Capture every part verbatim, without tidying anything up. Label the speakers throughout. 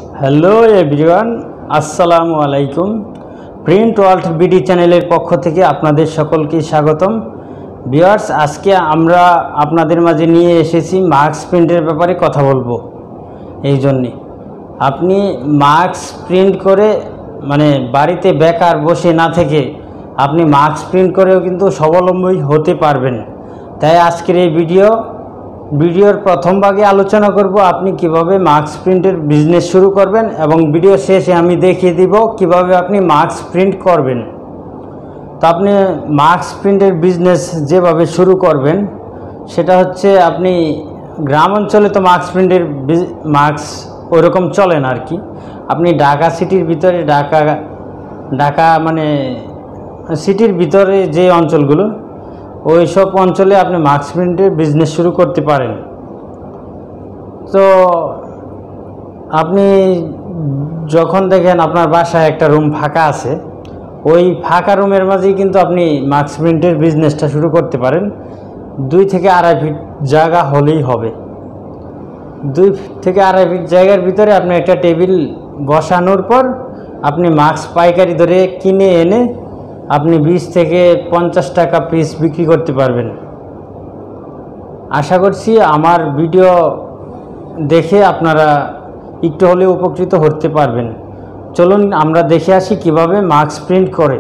Speaker 1: Hello everyone, আসসালামু আলাইকুম। Print world BD চ্যানেলের পক্ষ থেকে আপনাদের সকলকে স্বাগতম। ভিউয়ার্স, আজকে আমরা আপনাদের মাঝে নিয়ে এসেছি মাস্ক প্রিন্টের ব্যাপারে কথা বলবো। এই জন্যে আপনি মাস্ক প্রিন্ট করে মানে বাড়িতে বেকার বসে না থেকে আপনি মাস্ক প্রিন্ট করেও কিন্তু স্বাবলম্বী হতে পারবেন। তাই আজকের এই ভিডিও ভিডিওর প্রথম ভাগে আলোচনা করব আপনি কিভাবে মাস্ক প্রিন্টের বিজনেস শুরু করবেন, এবং ভিডিও শেষে আমি দেখিয়ে দিব কিভাবে আপনি মাস্ক প্রিন্ট করবেন। তো আপনি মাস্ক প্রিন্টের বিজনেস যেভাবে শুরু করবেন সেটা হচ্ছে, আপনি গ্রাম অঞ্চলে তো মাস্ক প্রিন্টের মাস্ক ওরকম চলে না আর কি। আপনি ঢাকা সিটির ভিতরে ঢাকা ঢাকা মানে সিটির ভিতরে যে অঞ্চলগুলো, ওই সব অঞ্চলে আপনি মাস্ক প্রিন্টের বিজনেস শুরু করতে পারেন। তো আপনি যখন দেখেন আপনার বাসায় একটা রুম ফাঁকা আছে, ওই ফাঁকা রুমের মাঝেই কিন্তু আপনি মাস্ক প্রিন্টের বিজনেসটা শুরু করতে পারেন। দুই থেকে আড়াই ফিট জায়গা হলেই হবে। দুই থেকে আড়াই ফিট জায়গার ভিতরে আপনি একটা টেবিল বসানোর পর আপনি মাস্ক পাইকারি ধরে কিনে এনে আপনি বিশ থেকে পঞ্চাশ টাকা পিস বিক্রি করতে পারবেন। আশা করছি আমার ভিডিও দেখে আপনারা একটু হলেও উপকৃত হতে পারবেন। চলুন আমরা দেখে আসি কিভাবে মাস্ক প্রিন্ট করে।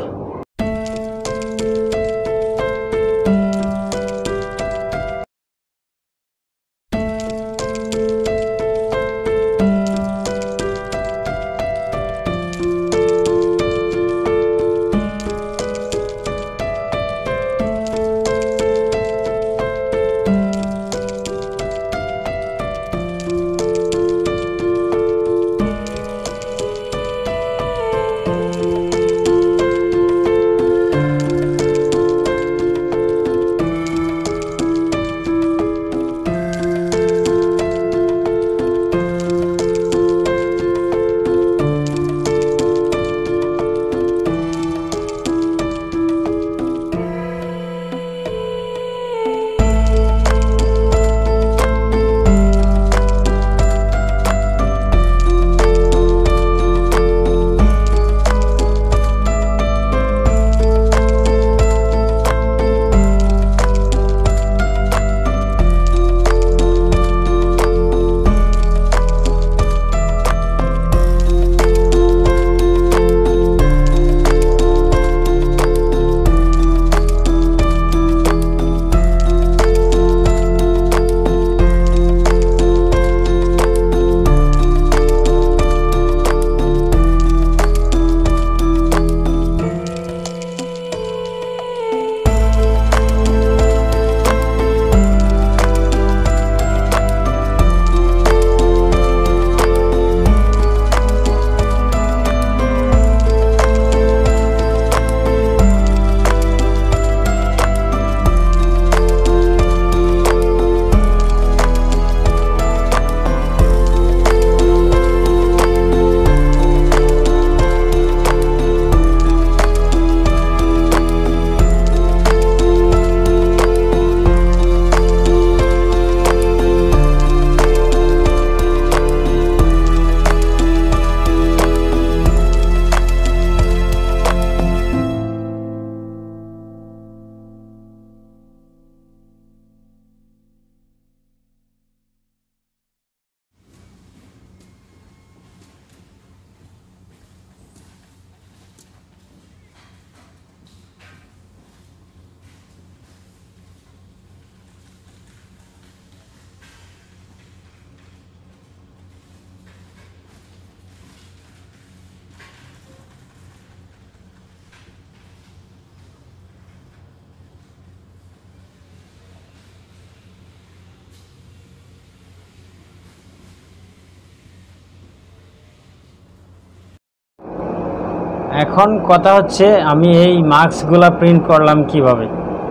Speaker 1: এখন কথা হচ্ছে, আমি এই মাস্কগুলা প্রিন্ট করলাম কিভাবে।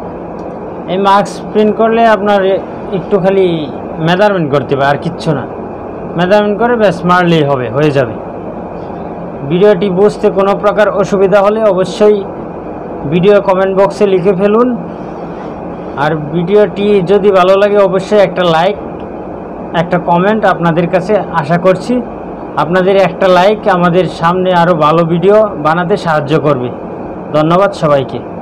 Speaker 1: এই মাস্ক প্রিন্ট করলে আপনার একটু খালি মেজারমেন্ট করতে হবে, আর কিচ্ছু না। মেজারমেন্ট করে ব্যাস মারলেই হবে, হয়ে যাবে। ভিডিওটি বুঝতে কোনো প্রকার অসুবিধা হলে অবশ্যই ভিডিও কমেন্ট বক্সে লিখে ফেলুন। আর ভিডিওটি যদি ভালো লাগে অবশ্যই একটা লাইক, একটা কমেন্ট আপনাদের কাছে আশা করছি। আপনাদের একটা লাইক আমাদের সামনে আরও ভালো ভিডিও বানাতে সাহায্য করবে। ধন্যবাদ সবাইকে।